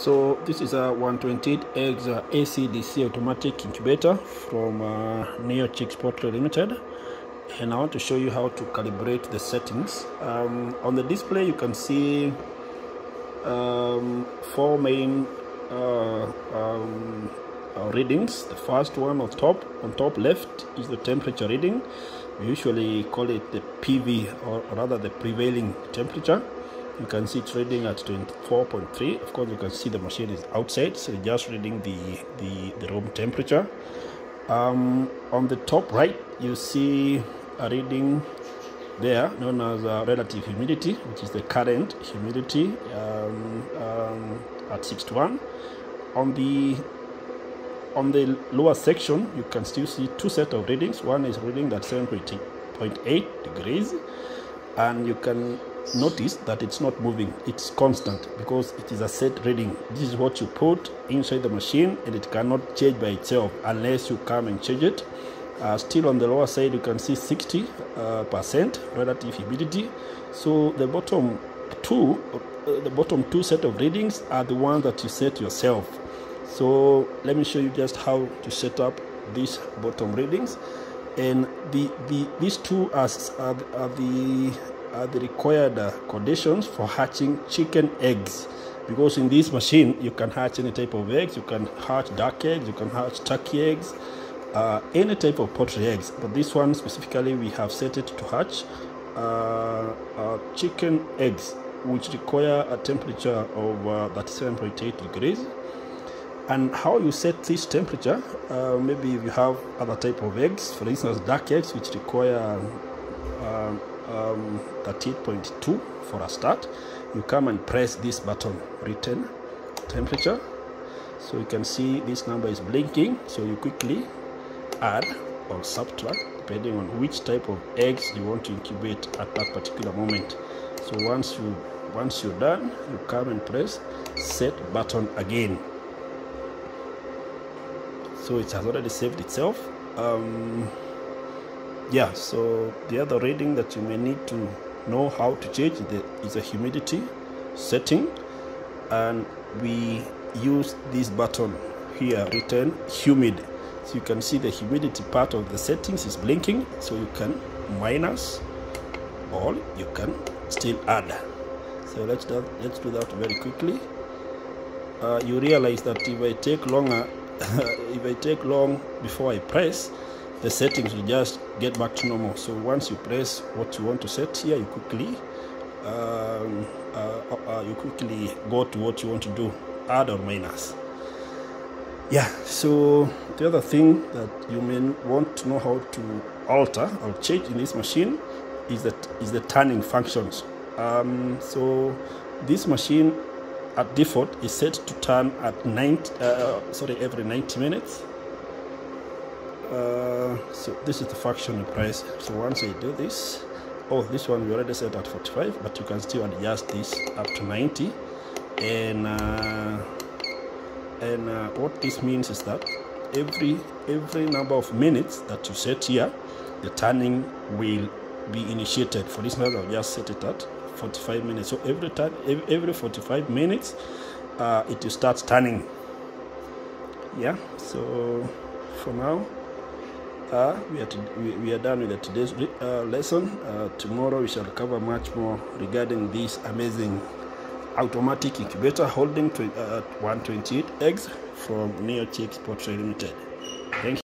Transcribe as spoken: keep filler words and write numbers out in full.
So this is a one twenty-eight eggs uh, A C D C automatic incubator from uh, Neochicks Poultry Limited, and I want to show you how to calibrate the settings. Um, on the display you can see um, four main uh, um, uh, readings. The first one on top, on top left, is the temperature reading. We usually call it the P V, or rather the prevailing temperature. You can see it's reading at twenty-four point three. Of course, you can see the machine is outside, so it's just reading the, the, the room temperature. Um, on the top right, you see a reading there known as uh, relative humidity, which is the current humidity um, um, at sixty-one. On the on the lower section, you can still see two sets of readings. One is reading that seven point eight degrees, and you can notice that it's not moving, it's constant because it is a set reading. This is what you put inside the machine, and it cannot change by itself unless you come and change it. Uh, still on the lower side, you can see sixty percent uh, relative humidity. So the bottom two uh, the bottom two set of readings are the ones that you set yourself. So let me show you just how to set up these bottom readings. And the the these two are, are, are the are the required uh, conditions for hatching chicken eggs, because in this machine you can hatch any type of eggs. You can hatch duck eggs, you can hatch turkey eggs, uh, any type of poultry eggs, but this one specifically we have set it to hatch uh, uh, chicken eggs, which require a temperature of uh, thirty-seven point eight degrees. And how you set this temperature, uh, maybe if you have other type of eggs, for instance duck eggs, which require um, um, thirty-eight point two for a start, you come and press this button, written temperature. So you can see this number is blinking, so you quickly add or subtract depending on which type of eggs you want to incubate at that particular moment. So once you once you're done, you come and press set button again. So it has already saved itself. Um, yeah, so the other reading that you may need to know how to change the, is a humidity setting, and we use this button here written humid. So you can see the humidity part of the settings is blinking, so you can minus or you can still add. So let's do, let's do that very quickly. Uh, you realize that if I take longer if I take long before I press, the settings will just get back to normal. So once you press what you want to set here, you quickly um, uh, uh, you quickly go to what you want to do, add or minus. Yeah, so the other thing that you may want to know how to alter or change in this machine is that is the turning functions. Um, so this machine at default is set to turn at ninety uh, sorry every ninety minutes. Uh, so this is the function you press. So once I do this, oh, this one we already set at forty-five, but you can still adjust this up to ninety. And uh, and uh, what this means is that every every number of minutes that you set here, the turning will be initiated. For this one, I'll just set it at forty-five minutes. So every time, every forty-five minutes, uh, it will start turning. Yeah. So for now, uh, we are to, we, we are done with the today's uh, lesson. Uh, tomorrow we shall cover much more regarding this amazing automatic incubator holding to, uh, one twenty-eight eggs from Neochicks Poultry Limited. Thank you.